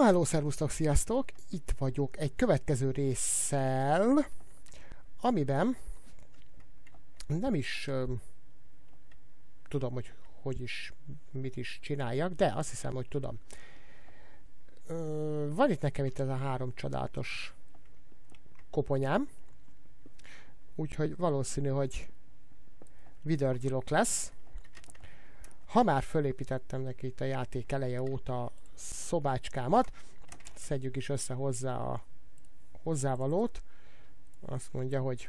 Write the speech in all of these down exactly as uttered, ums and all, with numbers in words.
hello, szervusztok, sziasztok! Itt vagyok egy következő résszel, amiben nem is um, tudom, hogy hogy is, mit is csináljak, de azt hiszem, hogy tudom. Uh, van itt nekem itt ez a három csodálatos koponyám, úgyhogy valószínű, hogy vidörgyilok lesz. Ha már fölépítettem neki itt a játék eleje óta szobácskámat, szedjük is össze hozzá a hozzávalót. Azt mondja, hogy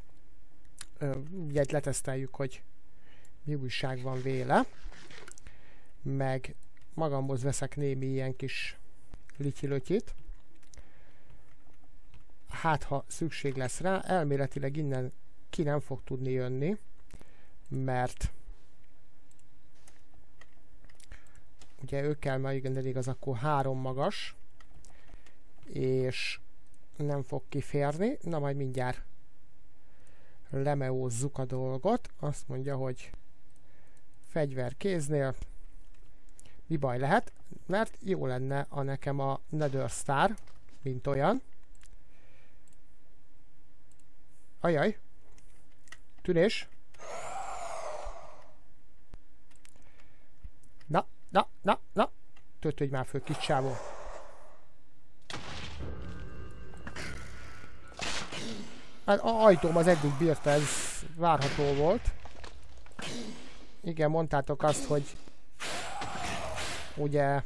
ugye leteszteljük, hogy mi újság van véle, meg magamhoz veszek némi ilyen kis lityilötyit. Hát, ha szükség lesz rá, elméletileg innen ki nem fog tudni jönni, mert ugye ő kell, mert igen, elég az akkor három magas, és nem fog kiférni. Na, majd mindjárt lemeózzuk a dolgot. Azt mondja, hogy fegyver kéznél. Mi baj lehet? Mert jó lenne a nekem a Nether Star, mint olyan. Ajaj! Tűnés! Na, na, na, na! Töltődj már föl, kis csávó! Hát az ajtóm az eddig bírta, ez várható volt. Igen, mondtátok azt, hogy ugye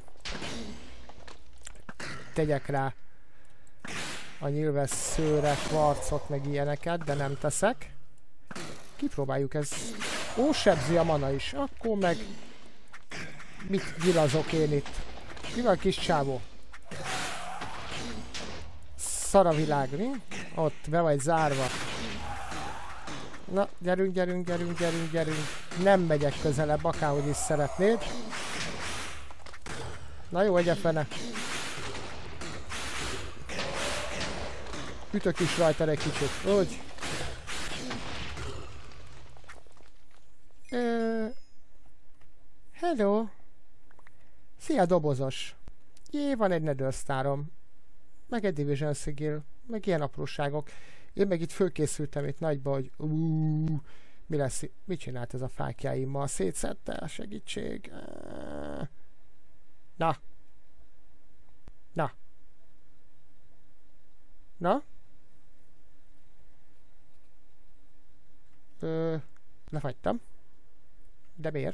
tegyek rá a nyilvesszőre, kvarcot, meg ilyeneket, de nem teszek. Kipróbáljuk, ez... Ó, sebzi a mana is. Akkor meg... Mit gyilazok én itt? Mi van, kis csávó? Szar a világ, mi? Ott be vagy zárva. Na, gyerünk, gyerünk, gyerünk, gyerünk, gyerünk. Nem megyek közelebb, akárhogy is szeretnéd. Na jó, egye fene. Ütök is rajta egy kicsit. Úgy. Ö... Hello. Szia, dobozos. Jé, van egy Nether Starom. Meg egy Division Sigil. Meg ilyen apróságok. Én meg itt fölkészültem itt nagyba, hogy uuuuh, mi lesz, mit csinált ez a fákjáimmal? Szétszedte? Segítség. Na. Na. Na. Ö, lefagytam. De miért?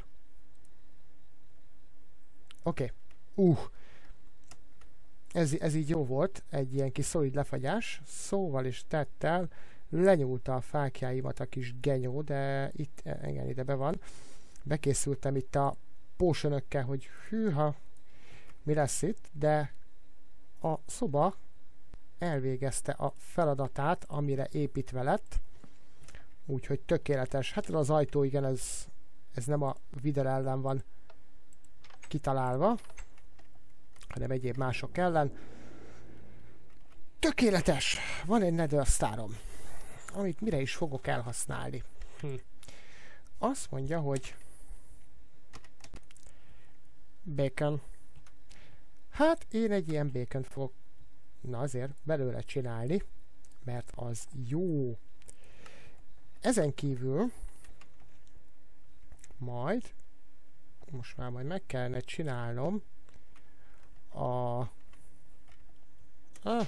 Oké. Okay. Uh. Ez, ez így jó volt, egy ilyen kis szolid lefagyás, szóval is tettel lenyúlta a fákjáimat a kis genyó, de itt, igen, ide be van. Bekészültem itt a potionökkel, hogy hűha, mi lesz itt, de a szoba elvégezte a feladatát, amire építve lett, úgyhogy tökéletes. Hát az ajtó, igen, ez, ez nem a Wither ellen van kitalálva, hanem egyéb mások ellen. Tökéletes! Van egy Nether Starom, amit mire is fogok elhasználni. Hm. Azt mondja, hogy bacon. Hát én egy ilyen bacont fogok na azért belőle csinálni, mert az jó. Ezen kívül majd most már majd meg kellene csinálnom a a,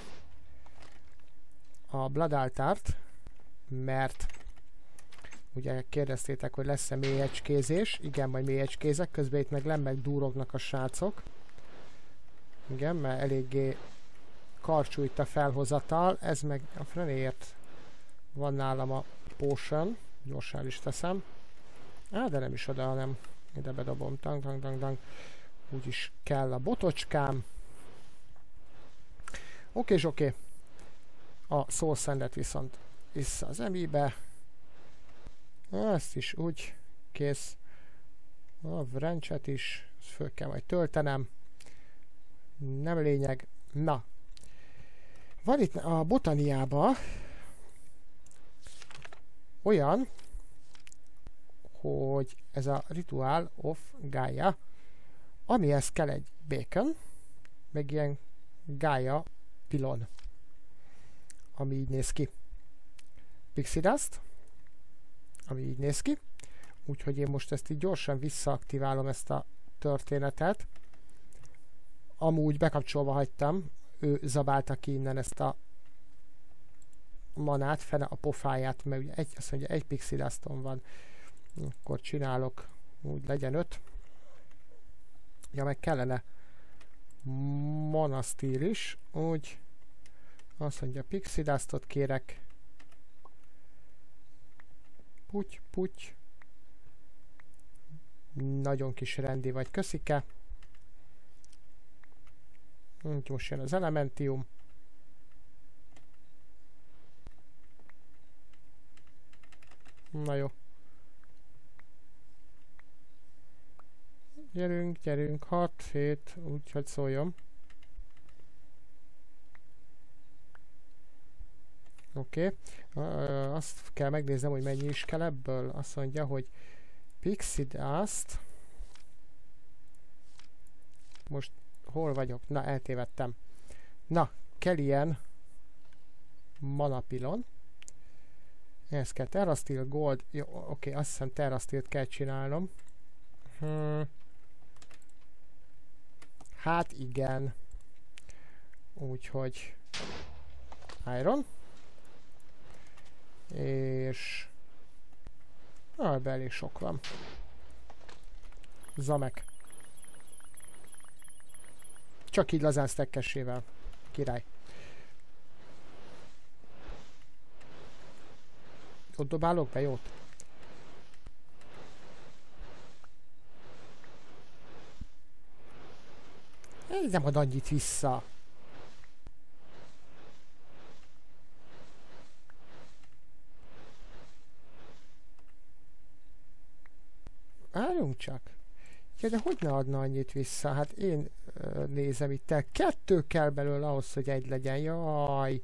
a Blood Altart, mert ugye kérdeztétek, hogy lesz-e mélyecskézés. Igen, majd mélyecskézek, közben itt meg lemmek dúrognak a srácok. Igen, mert eléggé karcsú itt a felhozatal, ez meg a frenéért van nálam a potion, gyorsan is teszem. Á, de nem is oda, hanem ide bedobom, tang, tang, tang, tang. Úgyis kell a botocskám. Oké, és oké. A Soul Sandet viszont vissza az emibe. Ezt is úgy kész. A wrenchet is föl kell majd töltenem. Nem lényeg. Na. Van itt a botaniában olyan, hogy ez a Ritual of Gaia, amihez kell egy bacon, meg ilyen Gaia pilon. Ami így néz ki. Pixie Dust. Ami így néz ki. Úgyhogy én most ezt így gyorsan visszaaktiválom, ezt a történetet. Amúgy bekapcsolva hagytam. Ő zabálta ki innen ezt a manát, fene a pofáját, mert ugye egy, azt mondja, egy Pixie Duston van. Akkor csinálok, úgy legyen öt. Ja, meg kellene monasztír is, úgy azt mondja, Pixie Dustot kérek. Puty, puty. Nagyon kis rendi vagy, köszike. Úgy most jön az Elementium. Na jó. Gyerünk, gyerünk, hat, hét, úgyhogy szóljon. Oké. Okay. Uh, azt kell megnéznem, hogy mennyi is kell ebből. Azt mondja, hogy Pixie Dust. Most hol vagyok? Na, eltévedtem. Na, kell ilyen manapilon. Ez kell Terrasteel Gold. Jó, oké, okay, azt hiszem Terrasteelt kell csinálnom. Hmm. Hát igen. Úgyhogy Iron. És ah, ebben elég sok van. Zamek. Csak így lazán stackessével. Király. Ott dobálok be jót? Ez nem ad annyit vissza. Várjunk csak. Ja, de hogy ne adna annyit vissza? Hát én uh, nézem itt el. Kettő kell belőle ahhoz, hogy egy legyen. Jaj.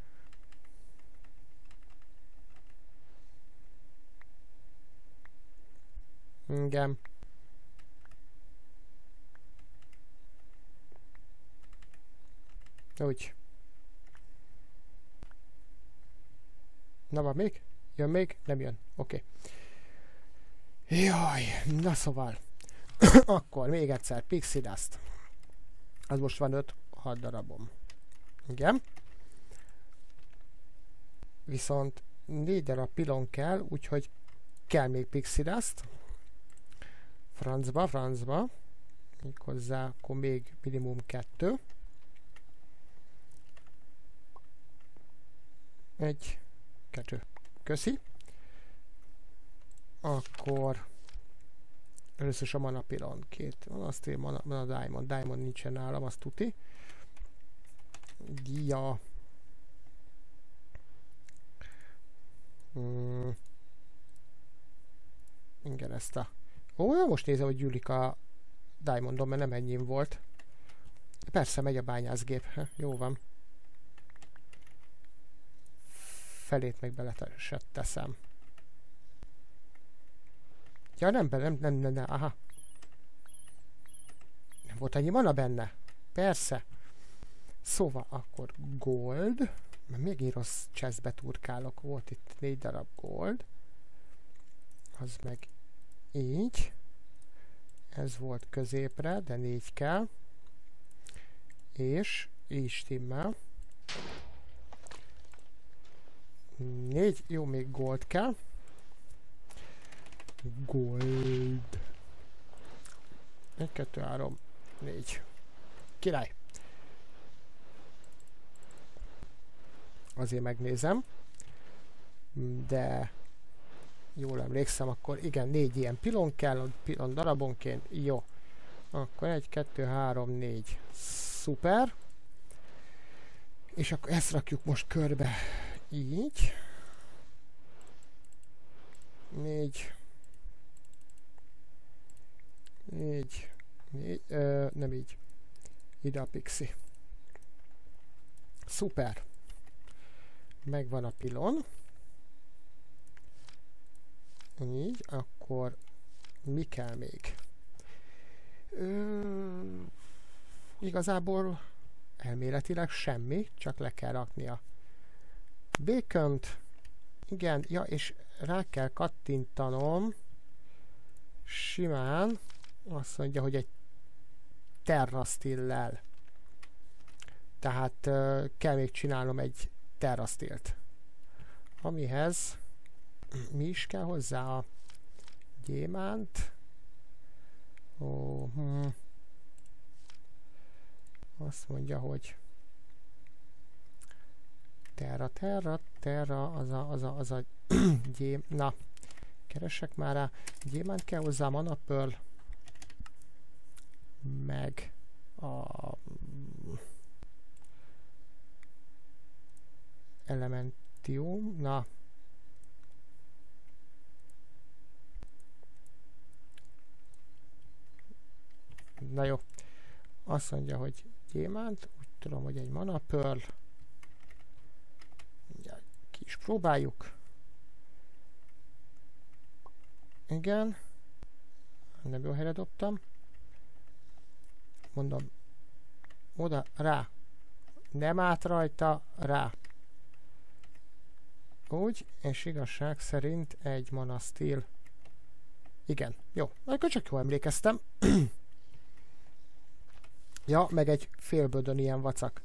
Igen. Úgy. Na, van még? Jön még? Nem jön. Oké. Okay. Jaj, na szóval. Akkor még egyszer Pixie Dust. Az most van öt hat darabom. Igen. Viszont négy darab pilon kell, úgyhogy kell még Pixie Dust. Francba, francba. Méghozzá akkor még minimum kettő. Egy, kettő. Köszi. Akkor először is a mana pilon. Két. Azt én mana, mana diamond. Diamond nincsen nálam, azt tuti. Ja. Hmm. Igen, ezt a... Ó, most nézem, hogy gyűlik a diamondom, mert nem ennyim volt. Persze, megy a bányászgép. Ha, jó van. Felét meg beletesett teszem. Ja, nem, nem, nem, nem, nem, aha. Nem volt annyi mana benne. Persze. Szóval akkor gold. Mert még rossz chestbe turkálok. Volt itt négy darab gold. Az meg így. Ez volt középre, de négy kell. És így stimmel. Négy, jó, még gold kell. Gold. Egy, kettő, három, négy. Király. Azért megnézem. De jól emlékszem, akkor igen, négy ilyen pilon kell, pilon darabonként. Jó. Akkor egy, kettő, három, négy. Szuper. És akkor ezt rakjuk most körbe. Így. Négy. Négy. Négy. Ö, nem így. Ide a pixi. Szuper. Megvan a pilon. Így. Akkor mi kell még? Ö, igazából elméletileg semmi, csak le kell rakni a bacont. Igen, ja, és rá kell kattintanom simán, azt mondja, hogy egy terrasztillel. Tehát uh, kell még csinálnom egy terrasztilt. Amihez mi is kell hozzá? A gyémánt. Ó, hm. Azt mondja, hogy terra, terra, terra, az a, az a, az a gyém... Na, keresek már rá. Gyémánt kell hozzá, mana pearl, meg a elementium. Na, na jó. Azt mondja, hogy gyémánt, úgy tudom, hogy egy mana pearl. Ja, ki is próbáljuk. Igen. Nem jó helyre dobtam. Mondom, oda, rá. Nem át rajta, rá. Úgy, és igazság szerint egy mana steel. Igen, jó. Akkor csak jól emlékeztem. Ja, meg egy félbödön ilyen vacak.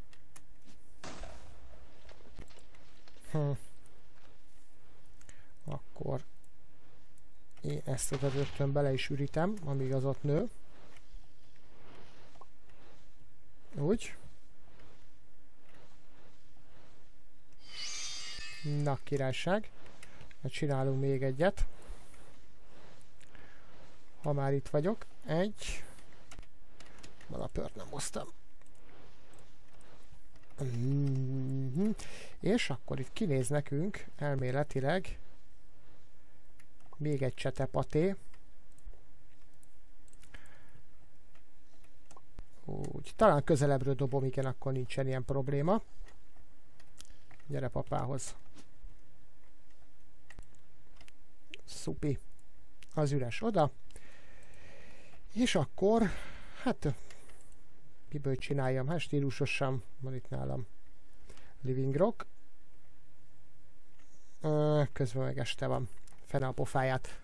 Hm. Akkor én ezt oda rögtön bele is ürítem, amíg az ott nő. Úgy. Na, királyság. Csinálunk még egyet. Ha már itt vagyok. Egy. Malapört nem hoztam. Mm-hmm. És akkor itt kinéz nekünk elméletileg még egy csetepaté. Úgy, talán közelebbről dobom, igen, akkor nincsen ilyen probléma. Gyere papához. Szupi. Az üres oda. És akkor, hát, miből csináljam? Hát stílusosan van itt nálam Living Rock. Közben meg este van. Fene a pofáját.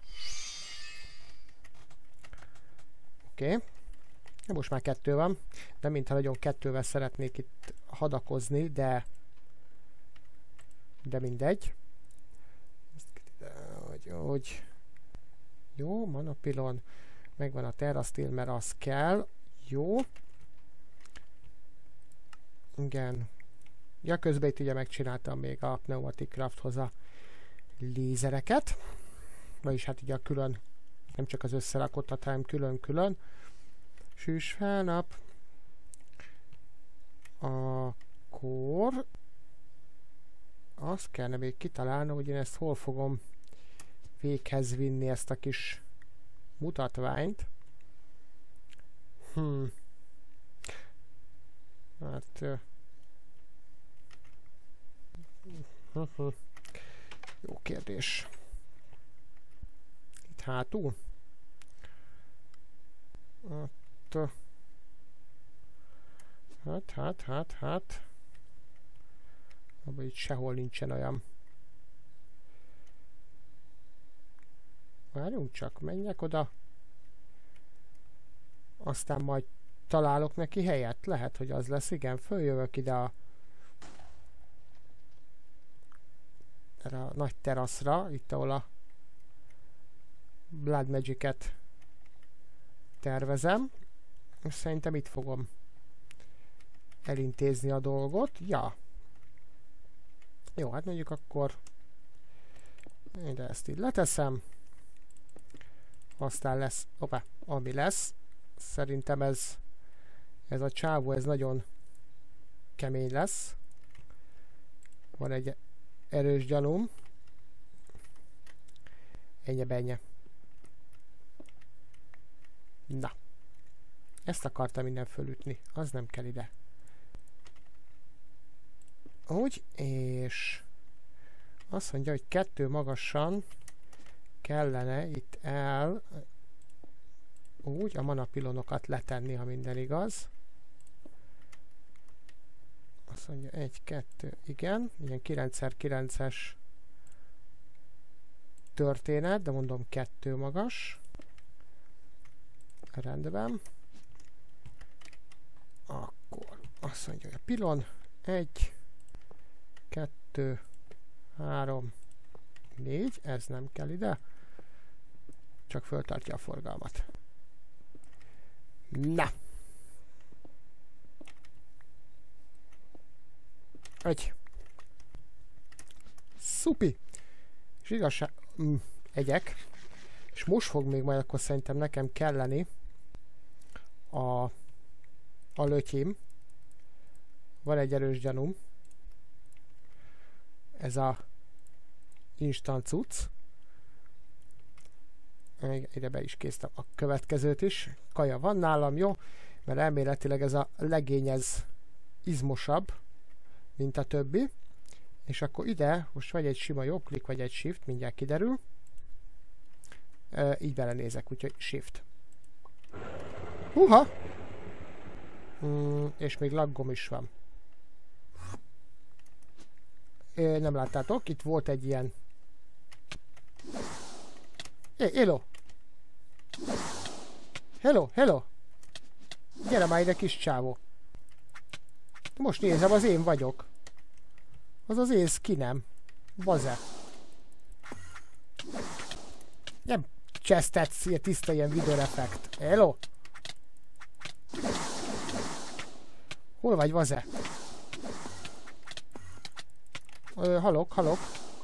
Oké. Okay. Most már kettő van. Nem mintha nagyon kettővel szeretnék itt hadakozni, de de mindegy. Hogy, hogy. Jó, manapilon. Megvan a terrasztil, mert az kell. Jó. Igen. Ja, közben itt ugye megcsináltam még a Pneumatic Crafthoz a lézereket. Vagyis hát ugye a külön, nem csak az összerakottat, hanem külön-külön. Süss fel nap. Akkor azt kellene még kitalálnom, hogy én ezt hol fogom véghez vinni, ezt a kis mutatványt. Hm. Hát... Uh, jó kérdés. Itt hátul? Hát... Hát, hát, hát, hát... Abban itt sehol nincsen olyan. Várjunk csak, menjek oda. Aztán majd találok neki helyet. Lehet, hogy az lesz. Igen, följövök ide a, erre a nagy teraszra, itt ahol a Blood Magic-et tervezem. És szerintem itt fogom elintézni a dolgot. Ja. Jó, hát mondjuk akkor ide ezt így leteszem. Aztán lesz, opa, ami lesz. Szerintem ez ez a csávó, ez nagyon kemény lesz. Van egy erős gyanúm. Ennyi benye. Na. Ezt akartam innen fölütni. Az nem kell ide. Úgy, és azt mondja, hogy kettő magasan kellene itt el úgy a mana pilonokat letenni, ha minden igaz. Azt mondja, egy, kettő, igen. Ilyen kilenc szer kilences történet, de mondom kettő magas. Rendben. Akkor azt mondja, hogy a pilon. Egy, kettő, három, négy. Ez nem kell ide. Csak föltartja a forgalmat. Na! Egy. Szupi! És igazság... Mm, egyek. És most fog még majd akkor szerintem nekem kelleni a, a lötyim. Van egy erős gyanúm. Ez a instant cucc. Ide be is késztem a következőt is. Kaja van nálam, jó? Mert elméletileg ez a legény ez izmosabb, mint a többi. És akkor ide most vagy egy sima jobbklik, vagy egy shift, mindjárt kiderül. E, így belenézek, úgyhogy shift. Húha! Mm, és még laggom is van. E, nem láttátok, itt volt egy ilyen... Hey, hello! Hello, hello! Gyere már ide, kis csávó! Most nézem, az én vagyok. Az az én skinem. Baze. Nem csesztetsz, ilyen tiszta ilyen videórefekt. Hello! Hol vagy, vaze? Ö, halok, halok.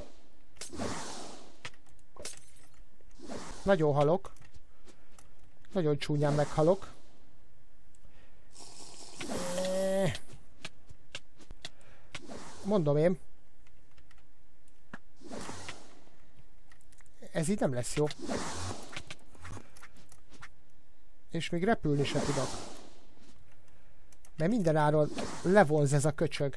Nagyon halok. Nagyon csúnyán meghalok. Mondom én. Ez így nem lesz jó. És még repülni se tudok. Mert mindenáron levonz ez a köcsög.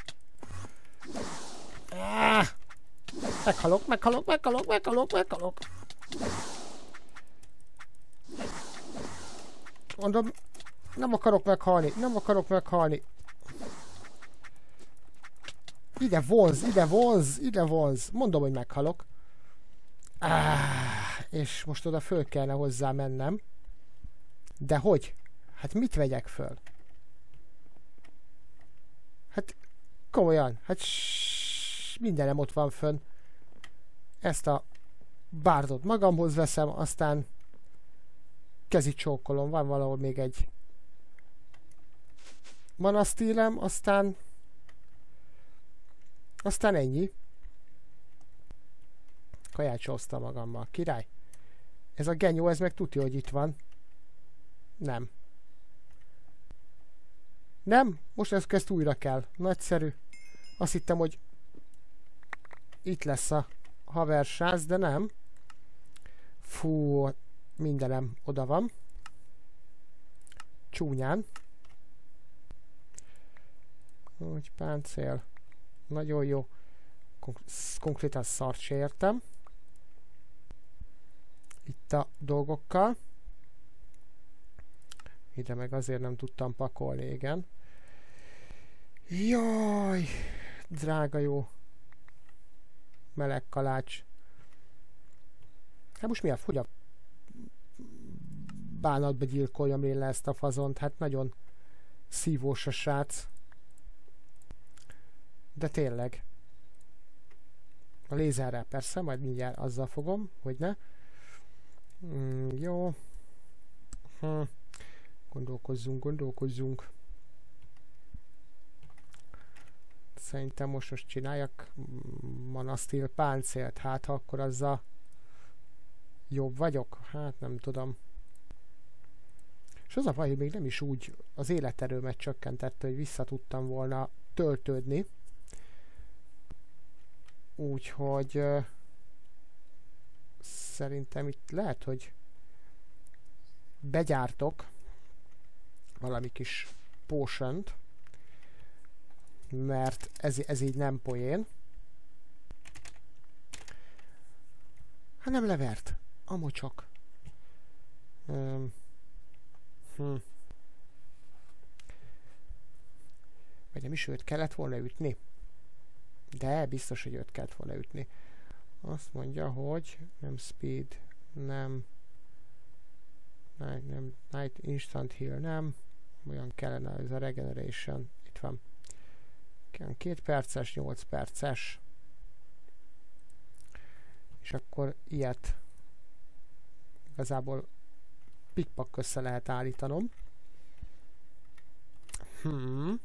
Ah! Meghalok, meghalok, meghalok, meghalok, meghalok. Mondom, nem akarok meghalni, nem akarok meghalni. Ide vonz, ide vonz, ide vonz. Mondom, hogy meghalok. Ah, és most oda föl kellene hozzá mennem. De hogy? Hát mit vegyek föl? Hát komolyan, hát ssss, mindenem ott van fönn. Ezt a bárdot magamhoz veszem, aztán kezi csókolom, van valahol még egy manasztírem, aztán aztán ennyi. Kaját se hoztam magammal. Király. Ez a genyó, ez meg tudja, hogy itt van. Nem. Nem? Most ezt, ezt újra kell. Nagyszerű. Azt hittem, hogy itt lesz a haversáz, de nem. Fú, mindenem oda van. Csúnyán. Úgy páncél. Nagyon jó. Konk konkrétan szart se értem. Itt a dolgokkal. Ide meg azért nem tudtam pakolni, igen. Jaj! Drága jó. Meleg kalács. Hát most mi a hogy a bánatba gyilkoljam én le ezt a fazont? Hát nagyon szívós a srác. De tényleg. A lézerrel persze, majd mindjárt azzal fogom, hogy ne. Mm, jó. Hm. Gondolkozzunk, gondolkozzunk. Szerintem most most csináljak manasztír páncélt. Hát ha akkor azzal jobb vagyok? Hát nem tudom. És az a baj, hogy még nem is úgy az életerőmet csökkentette, hogy vissza tudtam volna töltődni. Úgyhogy uh, szerintem itt lehet, hogy begyártok valami kis potion-t, mert ez, ez így nem poén. Hát nem levert. A mocsok. Um, hm. Vagy nem is őt kellett volna ütni? De biztos, hogy őt kellett volna ütni. Azt mondja, hogy nem speed, nem Night, nem, night instant heal, nem. Olyan kellene ez a regeneration. Itt van. két perces, nyolc perces. És akkor ilyet igazából pikpak össze lehet állítanom. Hmm.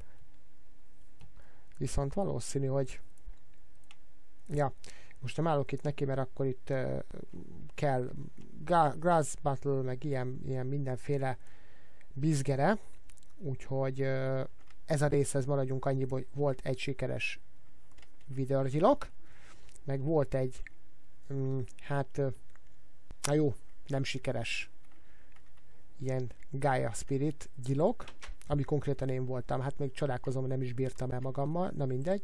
Viszont valószínű, hogy ja, most nem állok itt neki, mert akkor itt uh, kell grass battle, meg ilyen, ilyen mindenféle bizgere, úgyhogy uh, ez a részhez maradjunk annyiból, hogy volt egy sikeres vidörgyilok, meg volt egy um, hát uh, na jó, nem sikeres ilyen Gaia Spirit gyilok, ami konkrétan én voltam, hát még csodálkozom, nem is bírtam el magammal, na mindegy.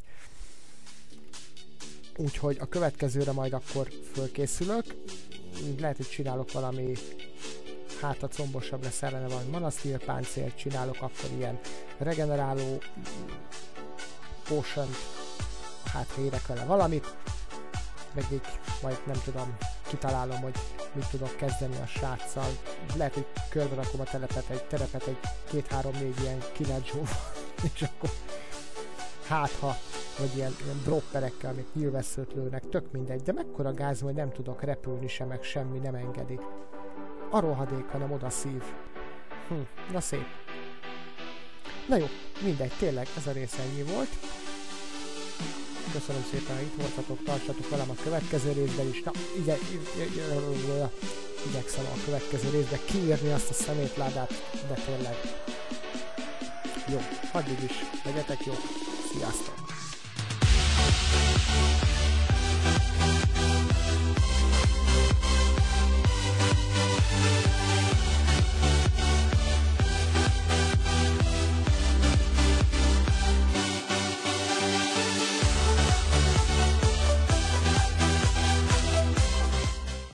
Úgyhogy a következőre majd akkor fölkészülök. Lehet, hogy csinálok valami, hát a combosabb lesz ellene, valami manasztír páncélt csinálok, akkor ilyen regeneráló potion, hát ha érek vele valamit, meg még majd nem tudom, kitalálom, hogy mit tudok kezdeni a sráccal. Lehet, hogy körbe rakom a telepet, egy terepet, egy két-három-négy ilyen kinácsóval, és akkor hát ha, vagy ilyen, ilyen dropperekkel, amik nyilvesszőt lőnek, tök mindegy, de mekkora gáz, hogy nem tudok repülni sem, meg semmi nem engedi. A rohadék, hanem oda szív. Hm, na szép. Na jó, mindegy, tényleg ez a rész ennyi volt. Köszönöm szépen, hogy itt voltatok, tartsatok velem a következő részben is. Na, igye, igye, igyekszem a következő részben kiírni azt a szemétládát, de tényleg. Jó, addig is, legyetek jó, sziasztok!